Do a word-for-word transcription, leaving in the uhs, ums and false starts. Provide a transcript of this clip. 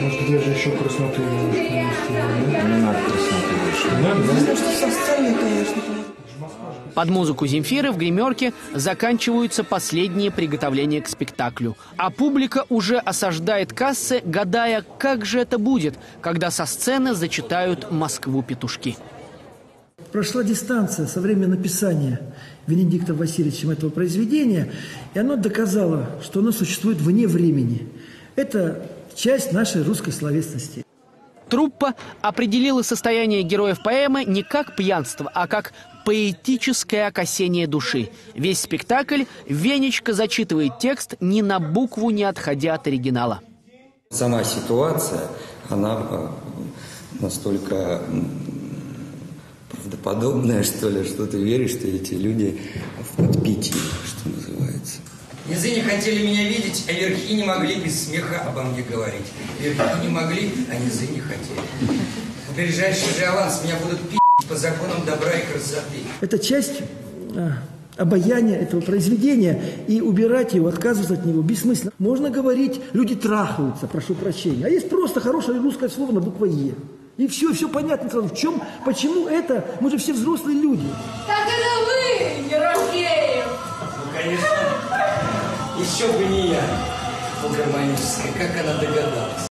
Может, где же еще красноты немножко нанести, да? Не надо красноты больше. Не надо, да? Потому что со сцены, конечно. Под музыку Земфиры в гримерке заканчиваются последние приготовления к спектаклю. А публика уже осаждает кассы, гадая, как же это будет, когда со сцены зачитают «Москву петушки». Прошла дистанция со времени написания Венедиктом Васильевичем этого произведения, и оно доказало, что оно существует вне времени. Это часть нашей русской словесности. Труппа определила состояние героев поэмы не как пьянство, а как поэтическое окосение души. Весь спектакль Венечка зачитывает текст, ни на букву не отходя от оригинала. Сама ситуация, она настолько правдоподобная, что ли, что ты веришь, что эти люди в подпитии, что называется. Низы не хотели меня видеть, а верхи не могли без смеха обо мне говорить. Верхи не могли, а низы не хотели. В ближайший же аванс меня будут пи***ть по законам добра и красоты. Это часть а, обаяния этого произведения, и убирать его, отказываться от него бессмысленно. Можно говорить, люди трахаются, прошу прощения, а есть просто хорошее русское слово на букву «Е». И все, все понятно сразу. В чем, почему это? Мы же все взрослые люди. Так это вы, Ерофеев! Ну, конечно. Еще бы не я. По гармонической, как она догадалась.